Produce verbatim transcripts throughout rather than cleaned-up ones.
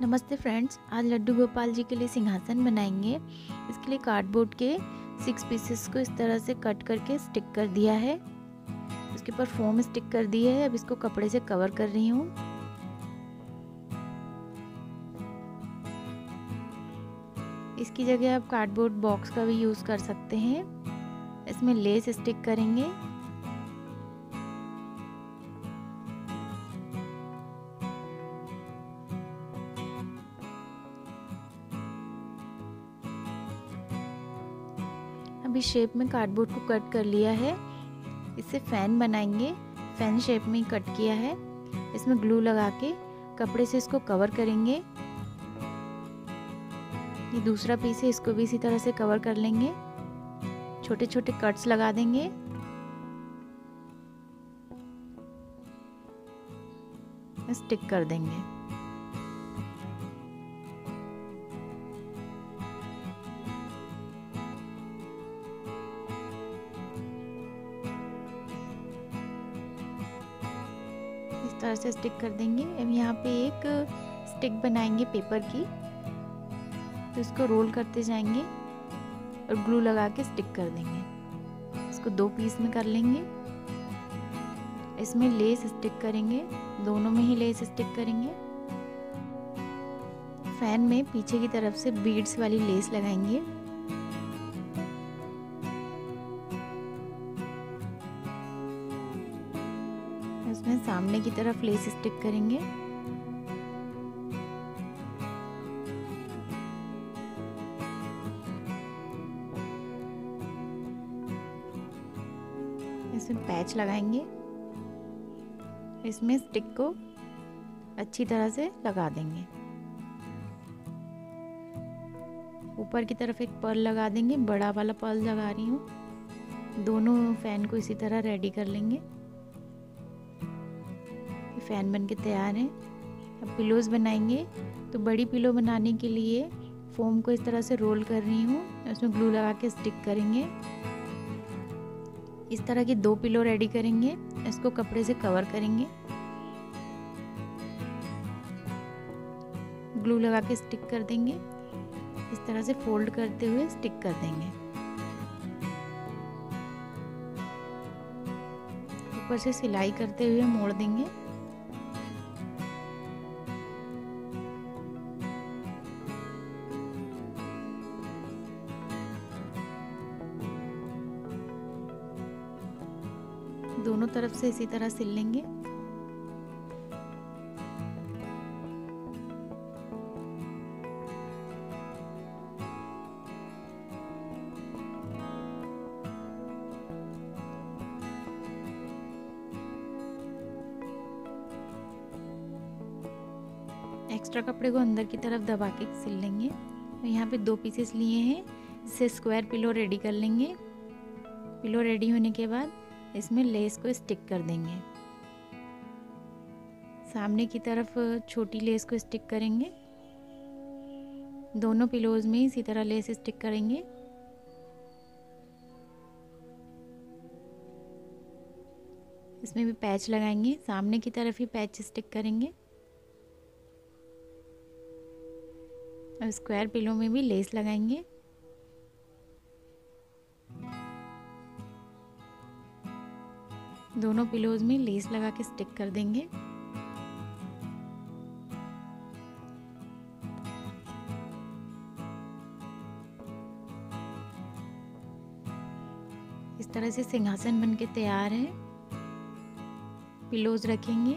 नमस्ते फ्रेंड्स, आज लड्डू गोपाल जी के लिए सिंहासन बनाएंगे। इसके लिए कार्डबोर्ड के सिक्स पीसेस को इस तरह से कट करके स्टिक कर दिया है। इसके ऊपर फोम स्टिक कर दी है। अब इसको कपड़े से कवर कर रही हूँ। इसकी जगह आप कार्डबोर्ड बॉक्स का भी यूज़ कर सकते हैं। इसमें लेस स्टिक करेंगे। अभी शेप में कार्डबोर्ड को कट कर लिया है। इससे फैन बनाएंगे। फैन शेप में ही कट किया है। इसमें ग्लू लगा के कपड़े से इसको कवर करेंगे। ये दूसरा पीस है, इसको भी इसी तरह से कवर कर लेंगे। छोटे छोटे कट्स लगा देंगे। स्टिक कर देंगे। इस तरह से स्टिक कर देंगे। अब यहाँ पे एक स्टिक बनाएंगे पेपर की, तो इसको रोल करते जाएंगे और ग्लू लगा के स्टिक कर देंगे। इसको दो पीस में कर लेंगे। इसमें लेस स्टिक करेंगे, दोनों में ही लेस स्टिक करेंगे। फैन में पीछे की तरफ से बीड्स वाली लेस लगाएंगे। इसमें सामने की तरफ लेस स्टिक करेंगे। इसमें पैच लगाएंगे। इसमें स्टिक को अच्छी तरह से लगा देंगे। ऊपर की तरफ एक पर्ल लगा देंगे। बड़ा वाला पर्ल लगा रही हूँ। दोनों फैन को इसी तरह रेडी कर लेंगे। फैन बन के तैयार है। अब पिलोज बनाएंगे। तो बड़ी पिलो बनाने के लिए फोम को इस तरह से रोल कर रही हूँ। उसमें ग्लू लगा के स्टिक करेंगे। इस तरह की दो पिलो रेडी करेंगे। इसको कपड़े से कवर करेंगे। ग्लू लगा के स्टिक कर देंगे। इस तरह से फोल्ड करते हुए स्टिक कर देंगे। ऊपर से सिलाई करते हुए मोड़ देंगे। दोनों तरफ से इसी तरह सिल लेंगे। एक्स्ट्रा कपड़े को अंदर की तरफ दबा के सिल लेंगे। तो यहाँ पे दो पीसेस लिए हैं। इससे स्क्वायर पिलो रेडी कर लेंगे। पिलो रेडी होने के बाद इसमें लेस को स्टिक कर देंगे। सामने की तरफ छोटी लेस को स्टिक करेंगे। दोनों पिलोज में इसी तरह लेस स्टिक करेंगे। इसमें भी पैच लगाएंगे। सामने की तरफ ही पैच स्टिक करेंगे। अब स्क्वायर पिलो में भी लेस लगाएंगे। दोनों पिलोज में लेस लगा के स्टिक कर देंगे। इस तरह से सिंहासन बनके तैयार है। पिलोज रखेंगे।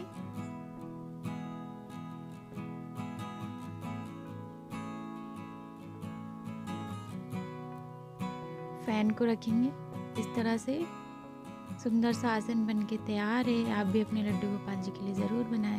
फैन को रखेंगे। इस तरह से सुंदर सा आसन बनके तैयार है। आप भी अपने लड्डू गोपाल जी के लिए ज़रूर बनाएं।